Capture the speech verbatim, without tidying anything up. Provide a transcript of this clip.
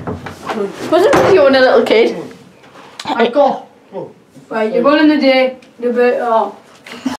Wasn't you when a little kid? I go. Right, you're rolling the day. The bit. Oh.